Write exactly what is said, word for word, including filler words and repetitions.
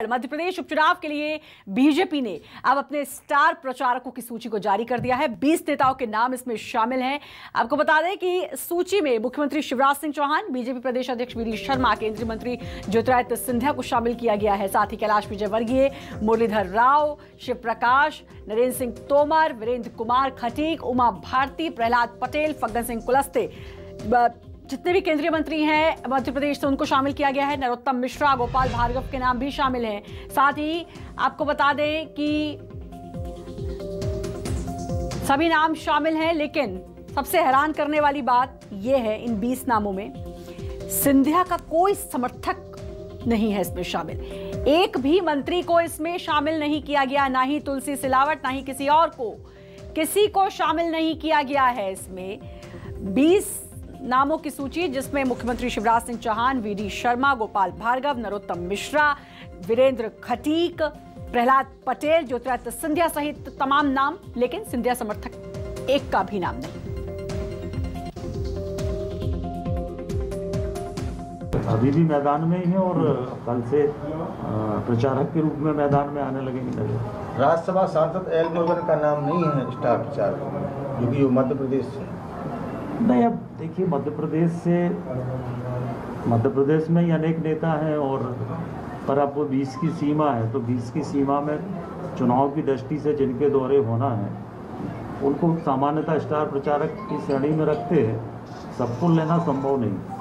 मध्य प्रदेश उपचुनाव के लिए बीजेपी ने अब अपने स्टार प्रचारकों की सूची को जारी कर दिया है। बीस नेताओं के नाम इसमें शामिल हैं। आपको बता दें कि सूची में मुख्यमंत्री शिवराज सिंह चौहान, बीजेपी प्रदेश अध्यक्ष वी डी शर्मा, केंद्रीय मंत्री ज्योतिरादित्य सिंधिया को शामिल किया गया है। साथ ही कैलाश विजयवर्गीय, मुरलीधर राव, शिव प्रकाश, नरेंद्र सिंह तोमर, वीरेंद्र कुमार खटीक, उमा भारती, प्रहलाद पटेल, फग्गन सिंह कुलस्ते, जितने भी केंद्रीय मंत्री हैं मध्य प्रदेश से उनको शामिल किया गया है। नरोत्तम मिश्रा, गोपाल भार्गव के नाम भी शामिल हैं। साथ ही आपको बता दें कि सभी नाम शामिल हैं, लेकिन सबसे हैरान करने वाली बात यह है इन बीस नामों में सिंधिया का कोई समर्थक नहीं है इसमें शामिल। एक भी मंत्री को इसमें शामिल नहीं किया गया, ना ही तुलसी सिलावट, ना ही किसी और को किसी को शामिल नहीं किया गया है। इसमें बीस नामों की सूची जिसमें मुख्यमंत्री शिवराज सिंह चौहान, वी डी शर्मा, गोपाल भार्गव, नरोत्तम मिश्रा, वीरेंद्र खटीक, प्रहलाद पटेल, ज्योतिरादित्य सिंधिया सहित तमाम नाम, लेकिन सिंधिया समर्थक एक का भी नाम नहीं। अभी भी मैदान में ही है और कल से प्रचारक के रूप में मैदान में आने लगेंगे। राज्यसभा सांसद एल मुरुगन का नाम नहीं है स्टार प्रचारक, जो कि मध्य प्रदेश से नहीं। अब देखिए, मध्य प्रदेश से मध्य प्रदेश में ही अनेक नेता हैं और पर अब वो बीस की सीमा है, तो बीस की सीमा में चुनाव की दृष्टि से जिनके दौरे होना है उनको सामान्यतः स्टार प्रचारक की श्रेणी में रखते हैं। सबको लेना संभव नहीं।